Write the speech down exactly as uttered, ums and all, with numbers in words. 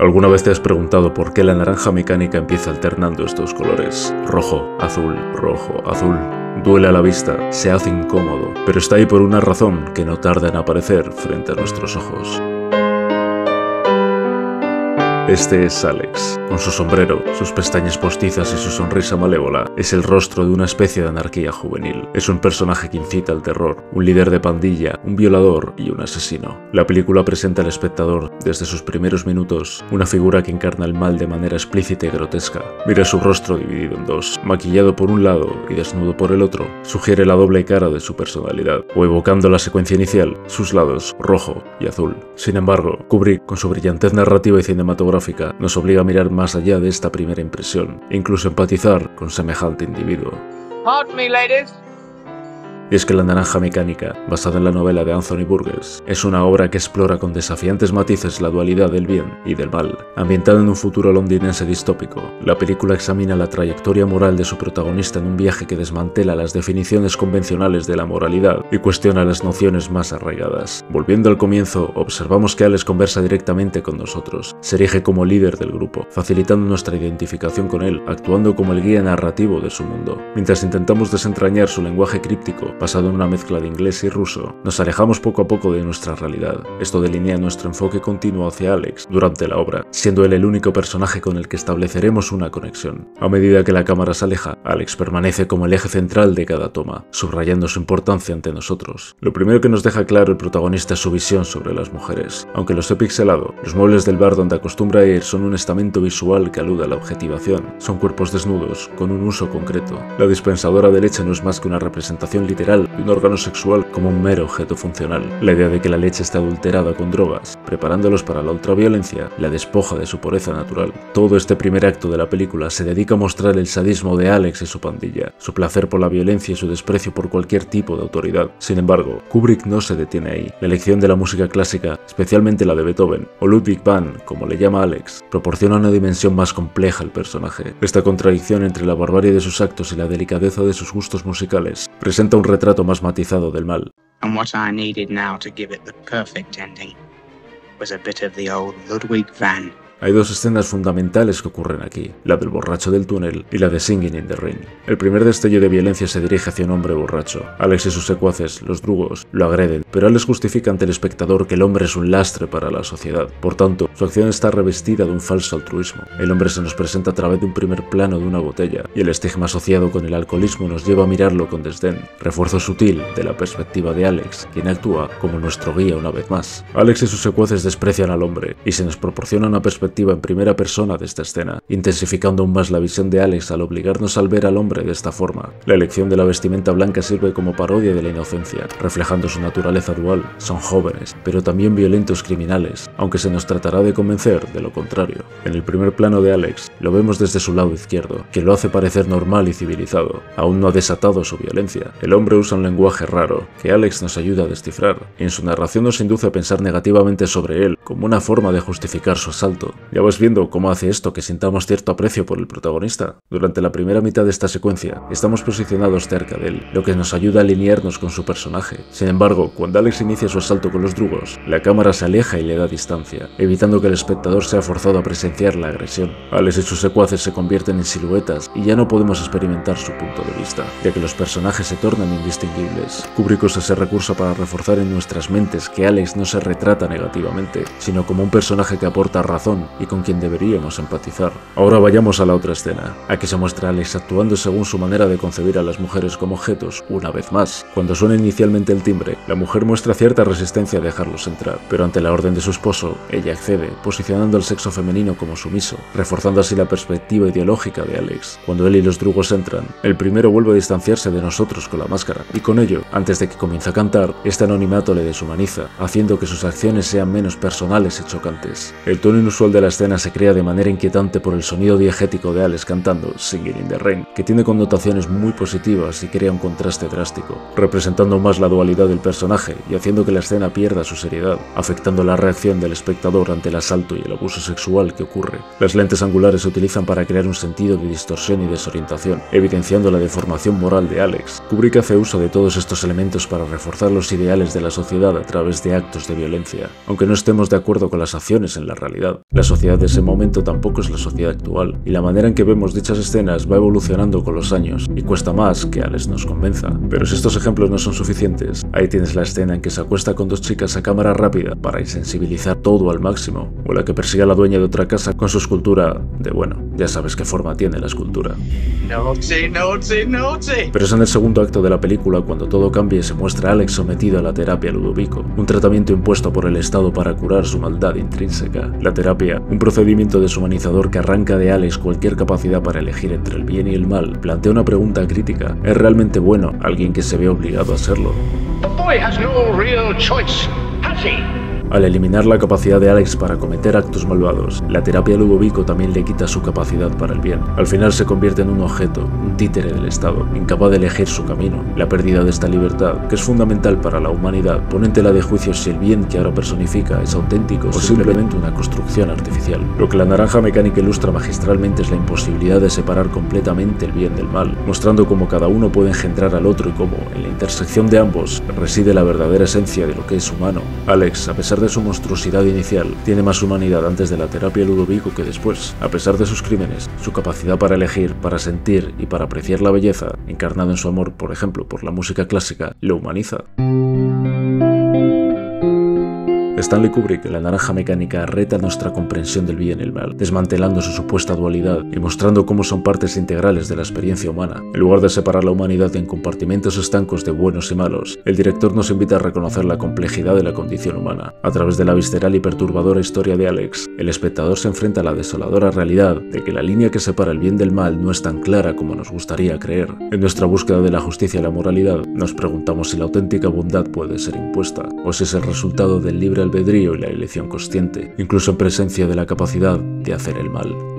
¿Alguna vez te has preguntado por qué la naranja mecánica empieza alternando estos colores? Rojo, azul, rojo, azul. Duele a la vista, se hace incómodo, pero está ahí por una razón que no tarda en aparecer frente a nuestros ojos. Este es Alex. Con su sombrero, sus pestañas postizas y su sonrisa malévola, es el rostro de una especie de anarquía juvenil. Es un personaje que incita al terror, un líder de pandilla, un violador y un asesino. La película presenta al espectador, desde sus primeros minutos, una figura que encarna el mal de manera explícita y grotesca. Mira su rostro dividido en dos, maquillado por un lado y desnudo por el otro, sugiere la doble cara de su personalidad, o evocando la secuencia inicial, sus lados rojo y azul. Sin embargo, Kubrick, con su brillantez narrativa y cinematográfica, nos obliga a mirar más allá de esta primera impresión e incluso empatizar con semejante individuo. Pardon me, ladies. Y es que La naranja mecánica, basada en la novela de Anthony Burgess, es una obra que explora con desafiantes matices la dualidad del bien y del mal. Ambientada en un futuro londinense distópico, la película examina la trayectoria moral de su protagonista en un viaje que desmantela las definiciones convencionales de la moralidad y cuestiona las nociones más arraigadas. Volviendo al comienzo, observamos que Alex conversa directamente con nosotros, se erige como líder del grupo, facilitando nuestra identificación con él, actuando como el guía narrativo de su mundo. Mientras intentamos desentrañar su lenguaje críptico, basado en una mezcla de inglés y ruso, nos alejamos poco a poco de nuestra realidad. Esto delinea nuestro enfoque continuo hacia Alex durante la obra, siendo él el único personaje con el que estableceremos una conexión. A medida que la cámara se aleja, Alex permanece como el eje central de cada toma, subrayando su importancia ante nosotros. Lo primero que nos deja claro el protagonista es su visión sobre las mujeres. Aunque los he pixelado, los muebles del bar donde acostumbra ir son un estamento visual que alude a la objetivación. Son cuerpos desnudos, con un uso concreto. La dispensadora de leche no es más que una representación literal de un órgano sexual como un mero objeto funcional. La idea de que la leche está adulterada con drogas, preparándolos para la ultraviolencia, la despoja de su pureza natural. Todo este primer acto de la película se dedica a mostrar el sadismo de Alex y su pandilla, su placer por la violencia y su desprecio por cualquier tipo de autoridad. Sin embargo, Kubrick no se detiene ahí. La elección de la música clásica, especialmente la de Beethoven, o Ludwig van, como le llama Alex, proporciona una dimensión más compleja al personaje. Esta contradicción entre la barbarie de sus actos y la delicadeza de sus gustos musicales presenta un retrato más matizado del mal. And what I needed now to give it the perfect ending was a bit of the old Ludwig van. Hay dos escenas fundamentales que ocurren aquí, la del borracho del túnel y la de Singing in the Rain. El primer destello de violencia se dirige hacia un hombre borracho. Alex y sus secuaces, los drugos, lo agreden, pero Alex justifica ante el espectador que el hombre es un lastre para la sociedad. Por tanto, su acción está revestida de un falso altruismo. El hombre se nos presenta a través de un primer plano de una botella, y el estigma asociado con el alcoholismo nos lleva a mirarlo con desdén. Refuerzo sutil de la perspectiva de Alex, quien actúa como nuestro guía una vez más. Alex y sus secuaces desprecian al hombre, y se nos proporciona una perspectiva en primera persona de esta escena, intensificando aún más la visión de Alex al obligarnos al ver al hombre de esta forma. La elección de la vestimenta blanca sirve como parodia de la inocencia, reflejando su naturaleza dual. Son jóvenes, pero también violentos criminales, aunque se nos tratará de convencer de lo contrario. En el primer plano de Alex, lo vemos desde su lado izquierdo, que lo hace parecer normal y civilizado. Aún no ha desatado su violencia. El hombre usa un lenguaje raro, que Alex nos ayuda a descifrar, y en su narración nos induce a pensar negativamente sobre él, como una forma de justificar su asalto. Ya vas viendo cómo hace esto que sintamos cierto aprecio por el protagonista. Durante la primera mitad de esta secuencia, estamos posicionados cerca de él, lo que nos ayuda a alinearnos con su personaje. Sin embargo, cuando Alex inicia su asalto con los drugos, la cámara se aleja y le da distancia, evitando que el espectador sea forzado a presenciar la agresión. Alex y sus secuaces se convierten en siluetas y ya no podemos experimentar su punto de vista, ya que los personajes se tornan indistinguibles. Kubrick usa ese recurso para reforzar en nuestras mentes que Alex no se retrata negativamente, sino como un personaje que aporta razón y con quien deberíamos empatizar. Ahora vayamos a la otra escena. Aquí se muestra a Alex actuando según su manera de concebir a las mujeres como objetos, una vez más. Cuando suena inicialmente el timbre, la mujer muestra cierta resistencia a dejarlos entrar, pero ante la orden de su esposo, ella accede, posicionando al sexo femenino como sumiso, reforzando así la perspectiva ideológica de Alex. Cuando él y los drugos entran, el primero vuelve a distanciarse de nosotros con la máscara, y con ello, antes de que comience a cantar, este anonimato le deshumaniza, haciendo que sus acciones sean menos personales y chocantes. El tono inusual de la escena se crea de manera inquietante por el sonido diegético de Alex cantando Singing in the Rain, que tiene connotaciones muy positivas y crea un contraste drástico, representando más la dualidad del personaje y haciendo que la escena pierda su seriedad, afectando la reacción del espectador ante el asalto y el abuso sexual que ocurre. Las lentes angulares se utilizan para crear un sentido de distorsión y desorientación, evidenciando la deformación moral de Alex. Kubrick hace uso de todos estos elementos para reforzar los ideales de la sociedad a través de actos de violencia, aunque no estemos de acuerdo con las acciones en la realidad. La La sociedad de ese momento tampoco es la sociedad actual, y la manera en que vemos dichas escenas va evolucionando con los años, y cuesta más que Alex nos convenza. Pero si estos ejemplos no son suficientes, ahí tienes la escena en que se acuesta con dos chicas a cámara rápida para insensibilizar todo al máximo, o la que persigue a la dueña de otra casa con su escultura de, bueno, ya sabes qué forma tiene la escultura. Naughty, naughty, naughty. Pero es en el segundo acto de la película cuando todo cambia y se muestra a Alex sometido a la terapia Ludovico, un tratamiento impuesto por el Estado para curar su maldad intrínseca. La terapia, un procedimiento deshumanizador que arranca de Alex cualquier capacidad para elegir entre el bien y el mal, plantea una pregunta crítica: ¿es realmente bueno alguien que se ve obligado a serlo? The boy has no real choice, has he? Al eliminar la capacidad de Alex para cometer actos malvados, la terapia Ludovico también le quita su capacidad para el bien. Al final se convierte en un objeto, un títere del Estado, incapaz de elegir su camino. La pérdida de esta libertad, que es fundamental para la humanidad, pone en tela de juicio si el bien que ahora personifica es auténtico o simplemente una construcción artificial. Lo que La Naranja Mecánica ilustra magistralmente es la imposibilidad de separar completamente el bien del mal, mostrando cómo cada uno puede engendrar al otro y cómo, en la intersección de ambos, reside la verdadera esencia de lo que es humano. Alex, a pesar de su monstruosidad inicial, tiene más humanidad antes de la terapia Ludovico que después. A pesar de sus crímenes, su capacidad para elegir, para sentir y para apreciar la belleza, encarnado en su amor, por ejemplo, por la música clásica, lo humaniza. Stanley Kubrick, en La Naranja Mecánica, reta nuestra comprensión del bien y el mal, desmantelando su supuesta dualidad y mostrando cómo son partes integrales de la experiencia humana. En lugar de separar la humanidad en compartimentos estancos de buenos y malos, el director nos invita a reconocer la complejidad de la condición humana. A través de la visceral y perturbadora historia de Alex, el espectador se enfrenta a la desoladora realidad de que la línea que separa el bien del mal no es tan clara como nos gustaría creer. En nuestra búsqueda de la justicia y la moralidad, nos preguntamos si la auténtica bondad puede ser impuesta, o si es el resultado del libre albedrío y la elección consciente, incluso en presencia de la capacidad de hacer el mal.